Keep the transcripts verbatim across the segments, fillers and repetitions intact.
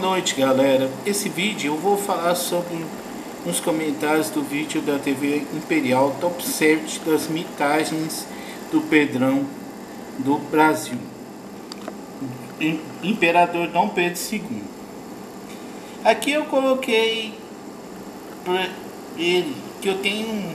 noite, galera. Esse vídeo eu vou falar sobre uns comentários do vídeo da T V Imperial Top sete das mitagens do Pedrão do Brasil, Imperador Dom Pedro segundo. Aqui eu coloquei para ele que eu tenho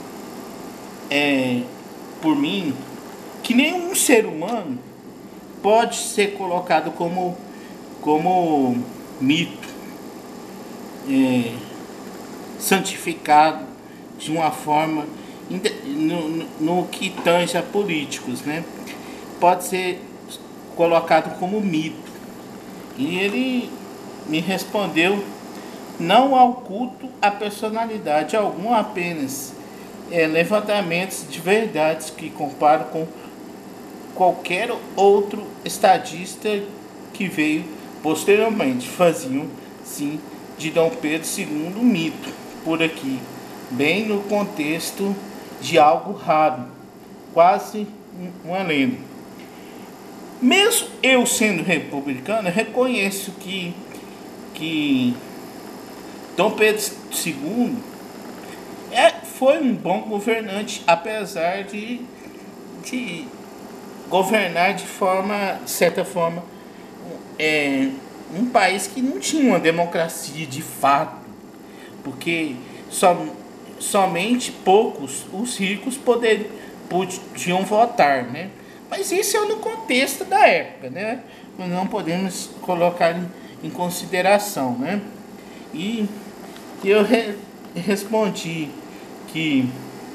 é, por mim que nenhum ser humano pode ser colocado como como mito, é, santificado de uma forma no, no, no que tange a políticos, né? Pode ser colocado como mito. E ele me respondeu: não ao culto a personalidade alguma, apenas é, levantamentos de verdades que comparo com qualquer outro estadista que veio posteriormente. Faziam sim de Dom Pedro segundo mito por aqui, bem no contexto de algo raro, quase uma lenda. Mesmo eu sendo republicano, eu reconheço que, que Dom Pedro segundo é, foi um bom governante, apesar de, de governar de forma, de certa forma, é, um país que não tinha uma democracia de fato, porque som, somente poucos, os ricos, poder, podiam votar, né? Mas isso é no contexto da época, né? Nós não podemos colocar em, em consideração, né? E eu re, respondi que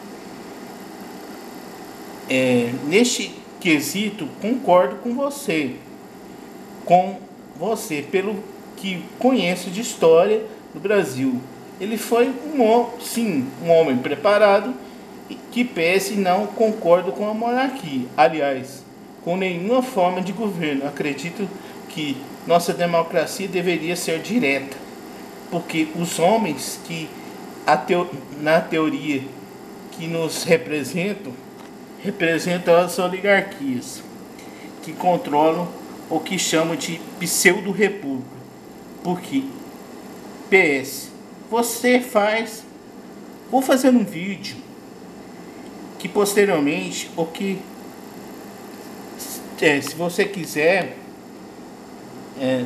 é, neste quesito concordo com você, com você, pelo que conheço de história do Brasil. Ele foi um, sim, um homem preparado, que pese não concordo com a monarquia, aliás, com nenhuma forma de governo. Acredito que nossa democracia deveria ser direta, porque os homens que a teo, na teoria que nos representam, representam as oligarquias que controlam o que chamam de pseudo-república. Porque, P S, você faz, vou fazer um vídeo que posteriormente, o que, é, se você quiser, é,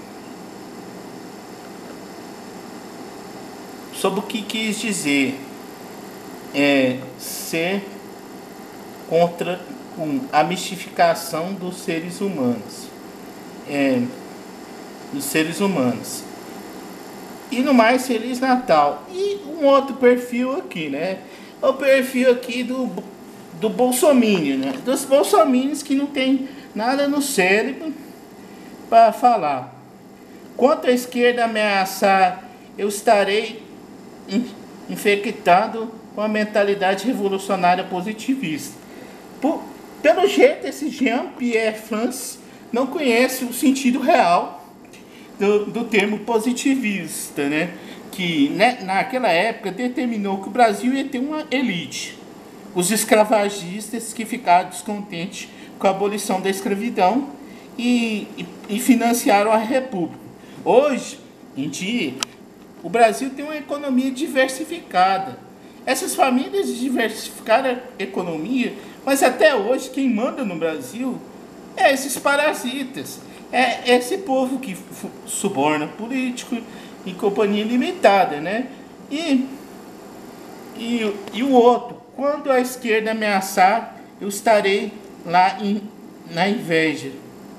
sobre o que quis dizer é, ser contra com a mistificação dos seres humanos, é, dos seres humanos. E no mais, Feliz Natal. E um outro perfil aqui, né? O perfil aqui do, do Bolsominion, né? Dos bolsominions que não tem nada no cérebro para falar. Quanto a esquerda ameaçar, eu estarei infectado com a mentalidade revolucionária positivista. Por, pelo jeito, esse Jean-Pierre France não conhece o sentido real do, do termo positivista, né? Que né, naquela época determinou que o Brasil ia ter uma elite, os escravagistas, que ficaram descontentes com a abolição da escravidão e, e, e financiaram a república. Hoje em dia, o Brasil tem uma economia diversificada. Essas famílias diversificaram a economia, mas até hoje quem manda no Brasil é esses parasitas, é esse povo que suborna político em companhia limitada, né? E, e, e o outro, quando a esquerda ameaçar, eu estarei lá em, na inveja.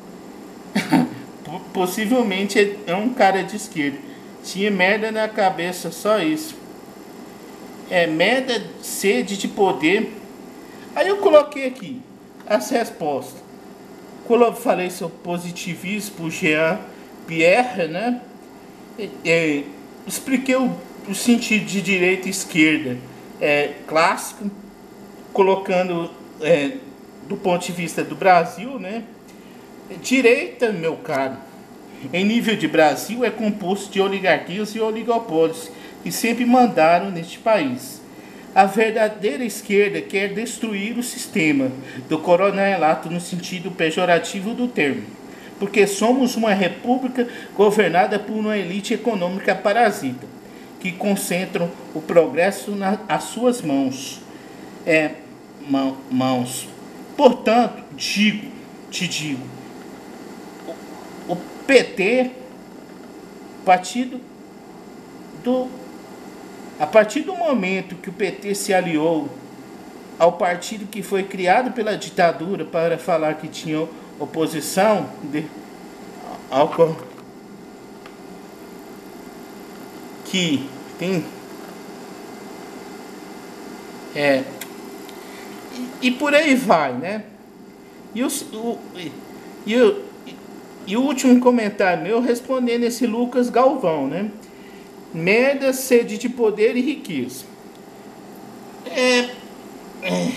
Possivelmente é um cara de esquerda. Tinha merda na cabeça, só isso. É merda, sede de poder. Aí eu coloquei aqui as respostas. Quando eu falei sobre positivismo por Jean Pierre, né? É, é, expliquei o, o sentido de direita e esquerda é, clássico, colocando é, do ponto de vista do Brasil, né? Direita, meu caro, em nível de Brasil, é composto de oligarquias e oligopólios que sempre mandaram neste país. A verdadeira esquerda quer destruir o sistema do coronelato no sentido pejorativo do termo, porque somos uma república governada por uma elite econômica parasita, que concentram o progresso nas suas mãos. É, mão, mãos. Portanto, digo, te digo, o, o P T, partido do, a partir do momento que o P T se aliou ao partido que foi criado pela ditadura para falar que tinha oposição de, ao que tem é e, e por aí vai, né? E o, o, e, o, e o último comentário meu respondendo esse Lucas Galvão, né? Merda, sede de poder e riqueza. É, é,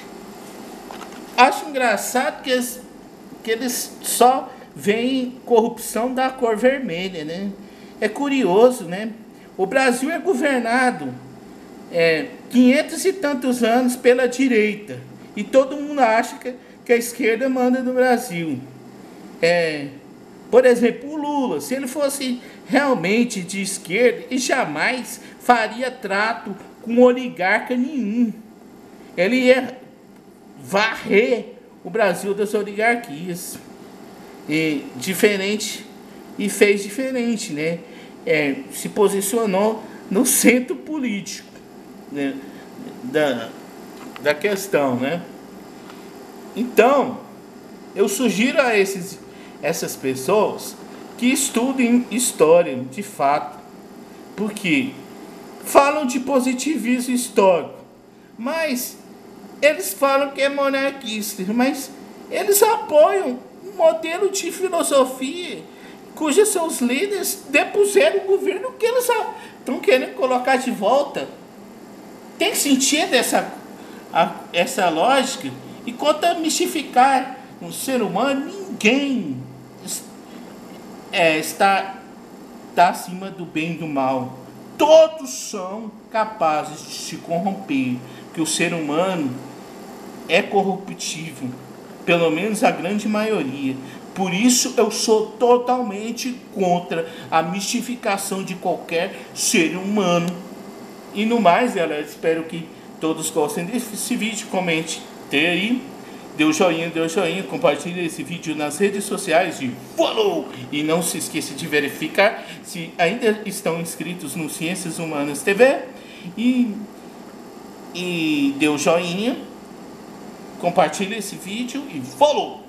acho engraçado que eles, que eles só veem corrupção da cor vermelha, né? É curioso, né? O Brasil é governado é, quinhentos e tantos anos pela direita. E todo mundo acha que, que a esquerda manda no Brasil. É, por exemplo, o Lula, se ele fosse realmente de esquerda, ele jamais faria trato com oligarca nenhum. Ele ia varrer o Brasil das oligarquias. E diferente, e fez diferente, né? É, se posicionou no centro político, né, da, da questão, né? Então, eu sugiro a esses, essas pessoas que estudem história, de fato, porque falam de positivismo histórico, mas eles falam que é monarquista, mas eles apoiam um modelo de filosofia cujos seus líderes depuseram o governo que eles estão querendo colocar de volta. Tem sentido essa, a, essa lógica? E quanto a mistificar um ser humano, ninguém é, está, está acima do bem e do mal. Todos são capazes de se corromper, que o ser humano é corruptível, pelo menos a grande maioria. Por isso eu sou totalmente contra a mistificação de qualquer ser humano. E no mais, galera, espero que todos gostem desse vídeo, comente aí, dê o joinha, dê o joinha, compartilhe esse vídeo nas redes sociais e follow! E não se esqueça de verificar se ainda estão inscritos no Ciências Humanas T V e, e dê o joinha, compartilhe esse vídeo e follow!